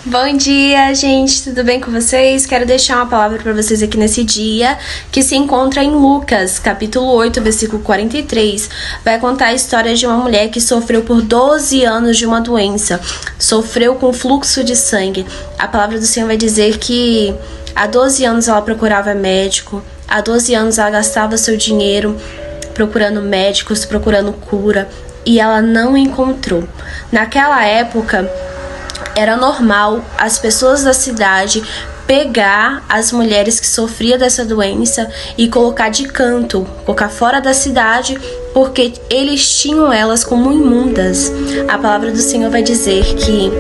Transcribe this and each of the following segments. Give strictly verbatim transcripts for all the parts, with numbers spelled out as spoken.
Bom dia, gente, tudo bem com vocês? Quero deixar uma palavra para vocês aqui nesse dia, que se encontra em Lucas, capítulo oito, versículo quarenta e três. Vai contar a história de uma mulher que sofreu por doze anos de uma doença, sofreu com fluxo de sangue. A palavra do Senhor vai dizer que há doze anos ela procurava médico, há doze anos ela gastava seu dinheiro procurando médicos, procurando cura, e ela não encontrou. Naquela época, era normal as pessoas da cidade pegar as mulheres que sofriam dessa doença e colocar de canto, colocar fora da cidade, porque eles tinham elas como imundas. A palavra do Senhor vai dizer que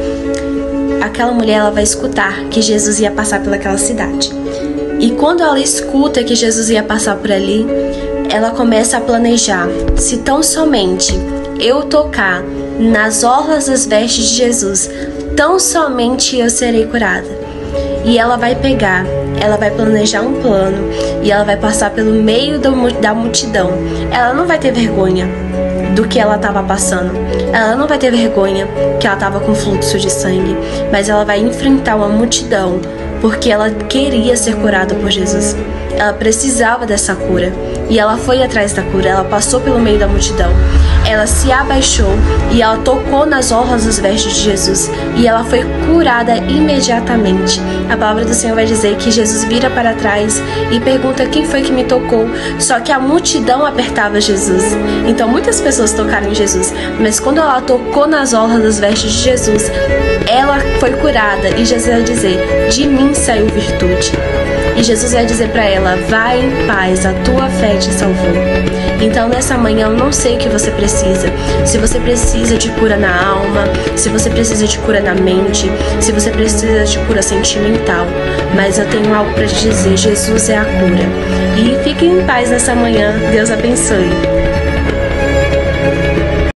aquela mulher ela vai escutar que Jesus ia passar pelaquela cidade. E quando ela escuta que Jesus ia passar por ali, ela começa a planejar: se tão somente eu tocar nas orlas das vestes de Jesus, tão somente eu serei curada. E ela vai pegar, ela vai planejar um plano e ela vai passar pelo meio da multidão. Ela não vai ter vergonha do que ela estava passando. Ela não vai ter vergonha que ela estava com fluxo de sangue, mas ela vai enfrentar uma multidão porque ela queria ser curada por Jesus. Ela precisava dessa cura e ela foi atrás da cura. Ela passou pelo meio da multidão. Ela se abaixou e ela tocou nas orlas das vestes de Jesus e ela foi curada imediatamente. A palavra do Senhor vai dizer que Jesus vira para trás e pergunta quem foi que me tocou, só que a multidão apertava Jesus. Então muitas pessoas tocaram em Jesus, mas quando ela tocou nas orlas das vestes de Jesus, ela foi curada e Jesus vai dizer: de mim saiu virtude. E Jesus vai dizer para ela: vai em paz, a tua fé te salvou. Então nessa manhã eu não sei o que você precisa. Se você precisa de cura na alma, se você precisa de cura na mente, se você precisa de cura sentimental, mas eu tenho algo para te dizer: Jesus é a cura. E fique em paz nessa manhã. Deus abençoe.